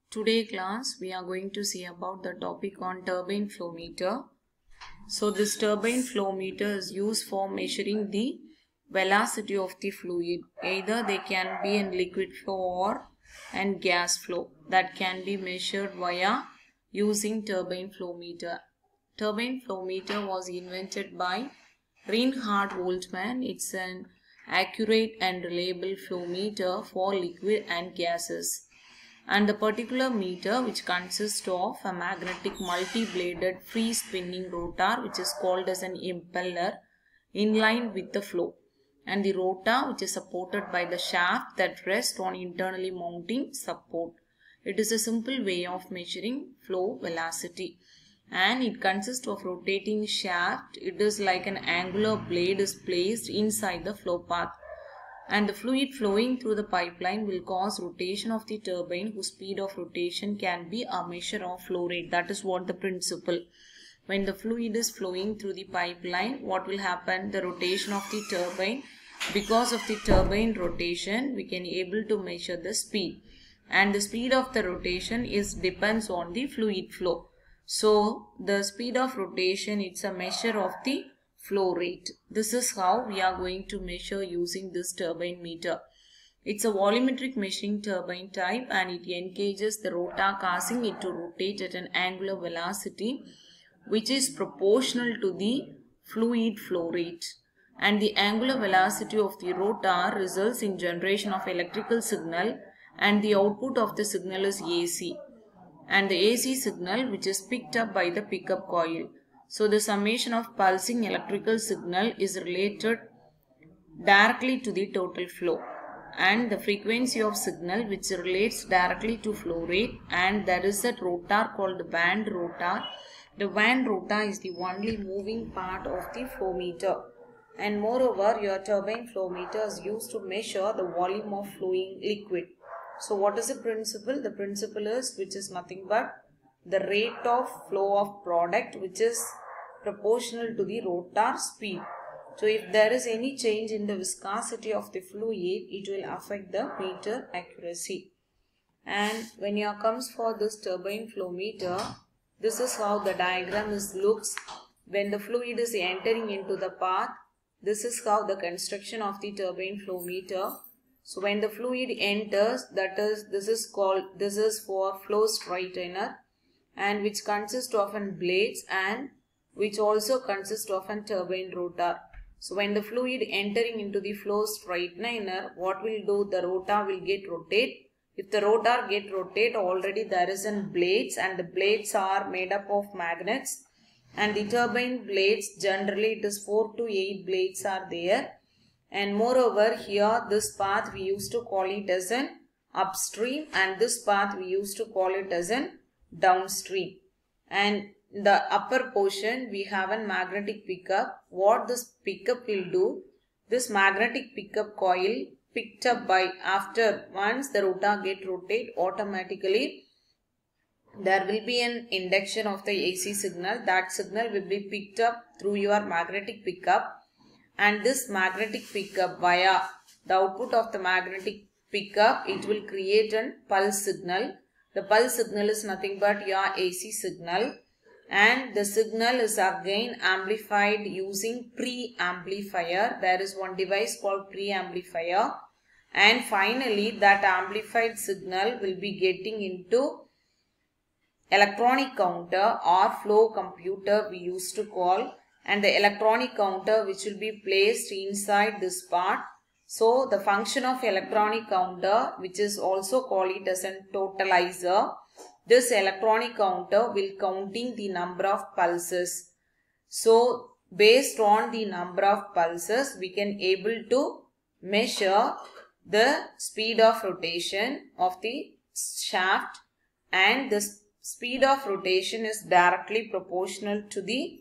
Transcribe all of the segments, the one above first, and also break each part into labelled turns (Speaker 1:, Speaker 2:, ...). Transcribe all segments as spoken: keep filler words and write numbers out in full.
Speaker 1: Today class we are going to see about the topic on turbine flow meter. So this turbine flow meter is used for measuring the velocity of the fluid. Either they can be in liquid flow or and gas flow that can be measured via using turbine flow meter. Turbine flow meter was invented by Reinhard Voltmann. It's an accurate and reliable flow meter for liquid and gases. And the particular meter, which consists of a magnetic multi-bladed free spinning rotor, which is called as an impeller, in line with the flow, and the rotor, which is supported by the shaft that rests on internally mounting support. It is a simple way of measuring flow velocity, and it consists of rotating shaft. It is like an angular blade is placed inside the flow path, and the fluid flowing through the pipeline will cause rotation of the turbine, whose speed of rotation can be a measure of flow rate. That is what the principle. When the fluid is flowing through the pipeline, what will happen? The rotation of the turbine. Because of the turbine rotation, we can able to measure the speed, and the speed of the rotation is depends on the fluid flow. So the speed of rotation, it's a measure of the flow rate. This is how we are going to measure using this turbine meter. It's a volumetric measuring turbine type, and it engages the rotor, causing it to rotate at an angular velocity which is proportional to the fluid flow rate. And the angular velocity of the rotor results in generation of electrical signal, and the output of the signal is A C, and the A C signal which is picked up by the pickup coil. So the summation of pulsing electrical signal is related directly to the total flow, and the frequency of signal which relates directly to flow rate, and there is a rotor called the band rotor. The band rotor is the only moving part of the flow meter, and moreover your turbine flow meter is used to measure the volume of flowing liquid. So what is the principle? The principle is, which is nothing but the rate of flow of product, which is proportional to the rotor speed. So if there is any change in the viscosity of the fluid, it will affect the meter accuracy. And when you comes for this turbine flow meter, this is how the diagram is looks. When the fluid is entering into the path, this is how the construction of the turbine flow meter. So when the fluid enters, that is, this is called, this is for flow straightener, and which consists of an blades, and which also consists of an turbine rotor. So when the fluid entering into the flow straightener, what will do? The rotor will get rotate. If the rotor get rotate, already there is an blades, and the blades are made up of magnets, and the turbine blades, generally it is four to eight blades are there. And moreover, here this path we used to call it as an upstream, and this path we used to call it as an downstream. And the upper portion we have a magnetic pickup. What this pickup will do? This magnetic pickup coil picked up by, after once the rotor get rotate, automatically there will be an induction of the A C signal. That signal will be picked up through your magnetic pickup, and this magnetic pickup, via the output of the magnetic pickup, it will create a pulse signal. The pulse signal is nothing but your A C signal, and the signal is again amplified using preamplifier. There is one device called preamplifier, and finally that amplified signal will be getting into electronic counter or flow computer we used to call, and the electronic counter which will be placed inside this part. So the function of electronic counter, which is also called it as a totalizer, this electronic counter will counting the number of pulses. So based on the number of pulses, we can able to measure the speed of rotation of the shaft, and the speed of rotation is directly proportional to the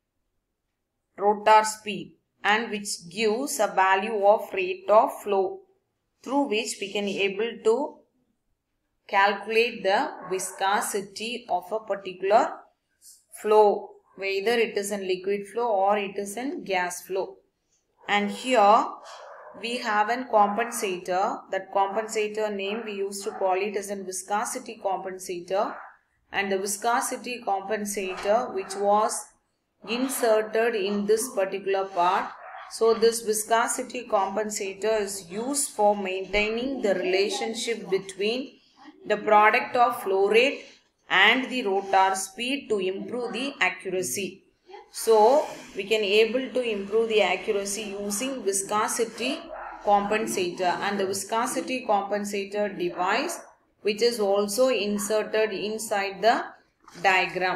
Speaker 1: rotor speed, and which gives a value of rate of flow, through which we can able to calculate the viscosity of a particular flow, whether it is in liquid flow or it is in gas flow. And here we have an compensator. That compensator name we used to call it as a viscosity compensator, and the viscosity compensator which was inserted in this particular part. So this viscosity compensator is used for maintaining the relationship between the product of flow rate and the rotor speed to improve the accuracy. So we can able to improve the accuracy using viscosity compensator, and the viscosity compensator device which is also inserted inside the diagram.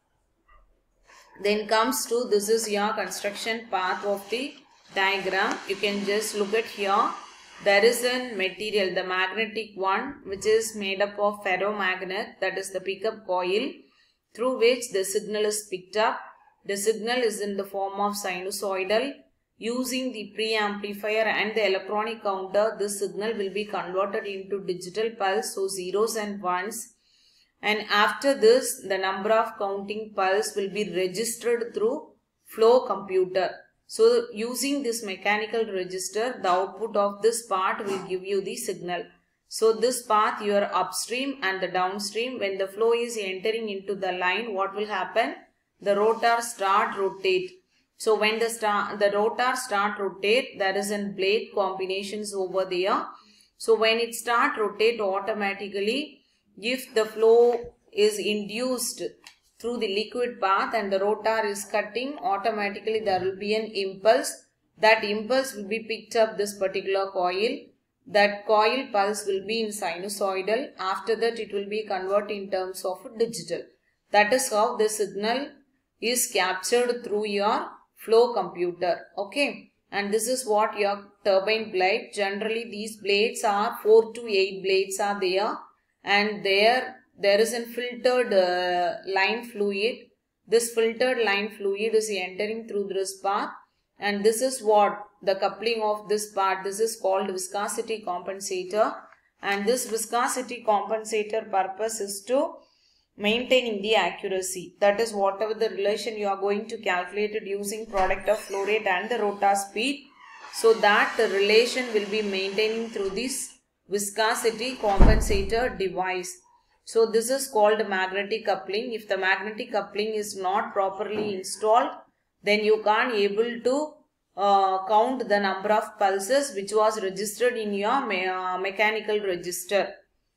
Speaker 1: Then comes to, this is your construction path of the diagram. You can just look at here. There is a material, the magnetic one, which is made up of ferromagnet, that is the pickup coil, through which the signal is picked up. The signal is in the form of sinusoidal. Using the preamplifier and the electronic counter, this signal will be converted into digital pulse, so zeros and ones. And after this, the number of counting pulse will be registered through flow computer. So using this mechanical register, the output of this part will give you the signal. So this path, your upstream and the downstream, when the flow is entering into the line, what will happen? The rotor start rotate. So when the star, the rotor start rotate, there is a blade combinations over there. So when it start rotate automatically, if the flow is induced through the liquid path and the rotor is cutting, automatically there will be an impulse. That impulse will be picked up this particular coil. That coil pulse will be in sinusoidal. After that it will be converted in terms of digital. That is how the signal is captured through your flow computer. Okay. And this is what your turbine blade. Generally these blades are four to eight blades are there. And there there is a filtered uh, line fluid. This filtered line fluid is entering through this path, and this is what the coupling of this part. This is called viscosity compensator, and this viscosity compensator purpose is to maintaining the accuracy. That is, whatever the relation you are going to calculate it using product of flow rate and the rotor speed, so that the relation will be maintaining through this viscosity compensator device. So this is called magnetic coupling. If the magnetic coupling is not properly installed, then you can't able to uh, count the number of pulses which was registered in your me uh, mechanical register.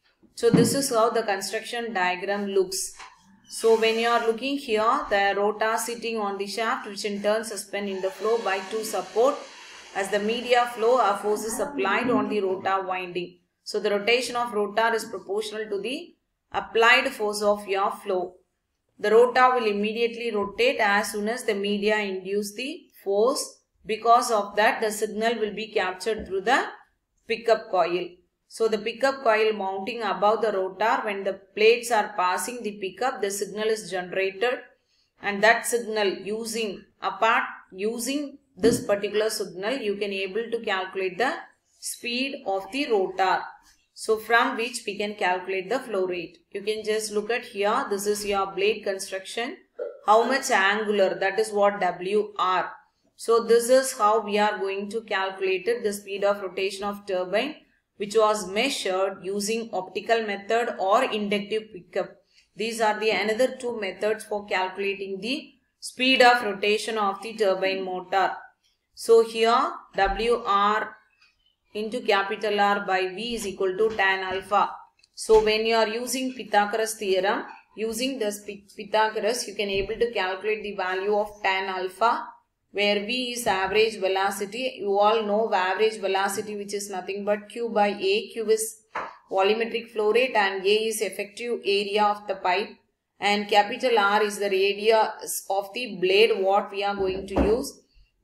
Speaker 1: So this is how the construction diagram looks. So when you are looking here, the rotor sitting on the shaft, which in turn suspend in the flow by two support. As the media flow, a force is applied on the rotor winding. So the rotation of rotor is proportional to the applied force of your flow. The rotor will immediately rotate as soon as the media induce the force. Because of that, the signal will be captured through the pickup coil. So the pickup coil mounting above the rotor, when the plates are passing the pickup, the signal is generated, and that signal using apart using this particular signal, you can able to calculate the speed of the rotor. So from which we can calculate the flow rate. You can just look at here. This is your blade construction. How much angular, that is what W R. So this is how we are going to calculate it, the speed of rotation of turbine, which was measured using optical method or inductive pickup. These are the another two methods for calculating the speed of rotation of the turbine motor. So here W R into capital R by V is equal to tan alpha. So when you are using Pythagoras theorem, using this Pythagoras, you can able to calculate the value of tan alpha, where V is average velocity. You all know average velocity, which is nothing but Q by A. Q is volumetric flow rate and A is effective area of the pipe, and capital R is the radius of the blade what we are going to use.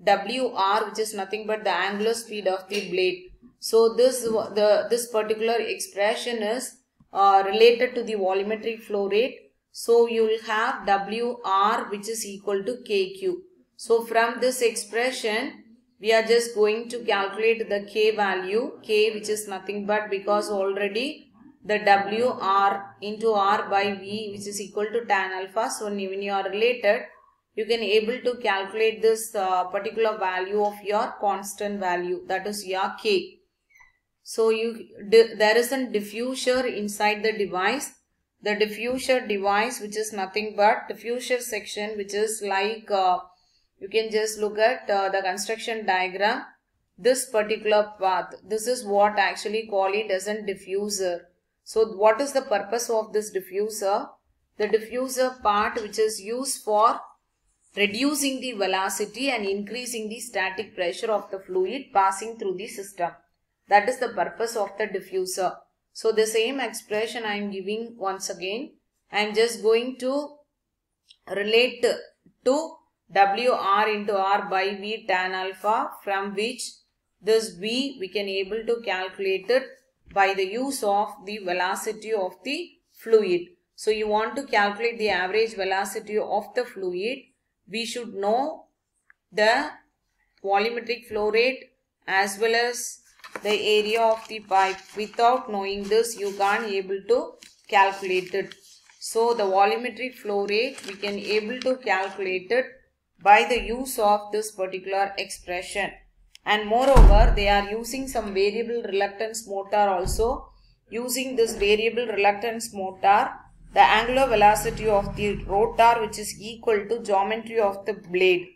Speaker 1: W R, which is nothing but the angular speed of the blade. So this the this particular expression is uh, related to the volumetric flow rate. So you will have W R, which is equal to K Q. So from this expression, we are just going to calculate the K value, K, which is nothing but, because already the W R into R by V, which is equal to tan alpha. So when you are related, you can able to calculate this uh, particular value of your constant value, that is your K. So you there is a diffuser inside the device. The diffuser device, which is nothing but diffuser section, which is like uh, you can just look at uh, the construction diagram. This particular path, this is what actually call it as a diffuser. So what is the purpose of this diffuser? The diffuser part, which is used for reducing the velocity and increasing the static pressure of the fluid passing through the system. That is the purpose of the diffuser. So the same expression I am giving once again. I am just going to relate to W R into R by V tan alpha, from which this V we can able to calculate it by the use of the velocity of the fluid. So you want to calculate the average velocity of the fluid. We should know the volumetric flow rate as well as the area of the pipe. Without knowing this, you can't able to calculate it. So the volumetric flow rate we can able to calculate it by the use of this particular expression. And moreover, they are using some variable reluctance motor also. Using this variable reluctance motor, the angular velocity of the rotor, which is equal to geometry of the blade.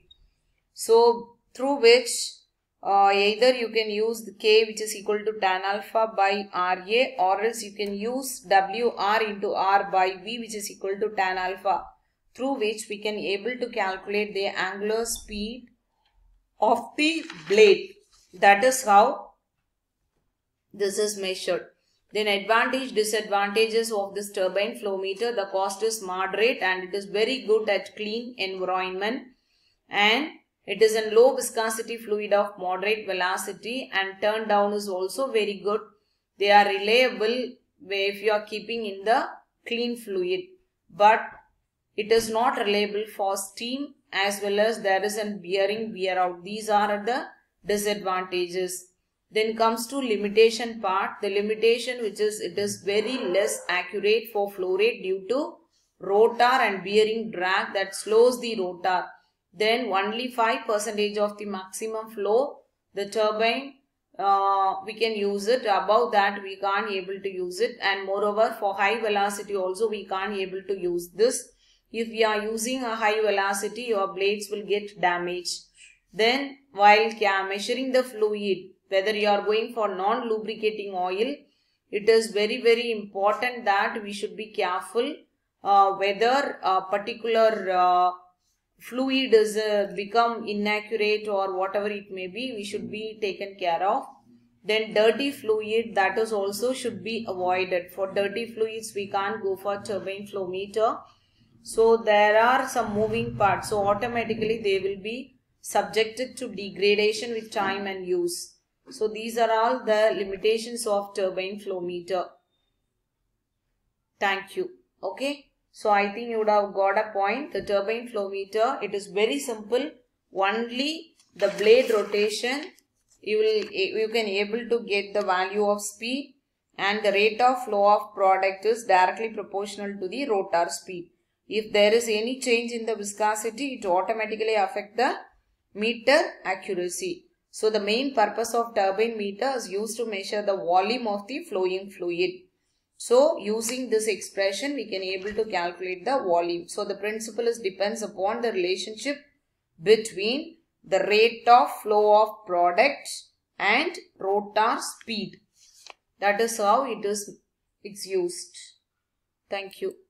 Speaker 1: So through which uh, either you can use the K, which is equal to tan alpha by R A, or else you can use W R into R by V, which is equal to tan alpha, through which we can able to calculate the angular speed of the blade. That is how this is measured. Then advantage, disadvantages of this turbine flow meter. The cost is moderate and it is very good at clean environment, and it is a low viscosity fluid of moderate velocity, and turn down is also very good. They are reliable if you are keeping in the clean fluid, but it is not reliable for steam, as well as there is a bearing wear out. These are the disadvantages. Then comes to limitation part. The limitation, which is it is very less accurate for flow rate due to rotor and bearing drag that slows the rotor. Then only five percent of the maximum flow the turbine uh, we can use it. Above that we can't able to use it, and moreover for high velocity also we can't able to use this. If we are using a high velocity, your blades will get damaged. Then while measuring the fluid, whether you are going for non-lubricating oil, it is very very important that we should be careful uh, whether a particular uh, fluid is uh, become inaccurate or whatever it may be, we should be taken care of. Then dirty fluid, that is also should be avoided. For dirty fluids we can't go for turbine flow meter. So there are some moving parts, so automatically they will be subjected to degradation with time and use. So these are all the limitations of turbine flow meter. Thank you. Okay. So I think you would have got a point. The turbine flow meter, it is very simple. Only the blade rotation, you will you can able to get the value of speed, and the rate of flow of product is directly proportional to the rotor speed. If there is any change in the viscosity, it automatically affect the meter accuracy. So the main purpose of turbine meter is used to measure the volume of the flowing fluid. So using this expression we can able to calculate the volume. So the principle is depends upon the relationship between the rate of flow of product and rotor speed. That is how it is it's used. Thank you.